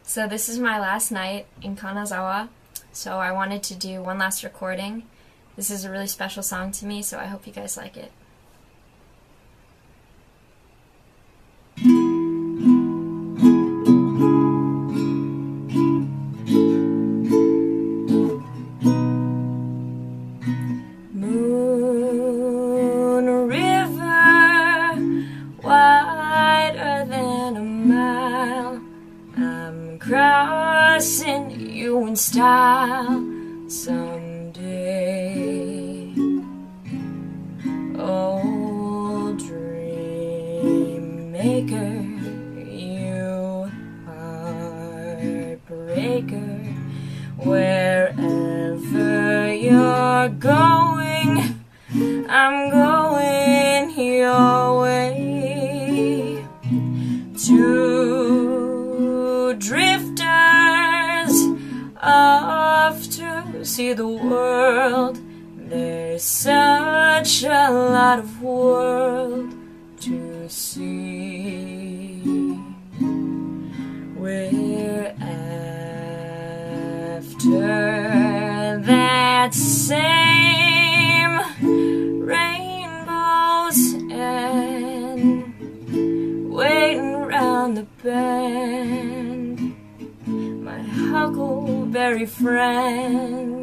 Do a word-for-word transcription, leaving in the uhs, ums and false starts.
So this is my last night in Kanazawa, so I wanted to do one last recording. This is a really special song to me, so I hope you guys like it. Moon river, wider than a mile, I'm crossing you in style someday. Old dream maker, you heartbreaker, wherever you're going, I'm going your way. Two drifters off to see the world. There's such a lot of world to see. We're after that same rainbows and waiting round the bend, my huckleberry friend.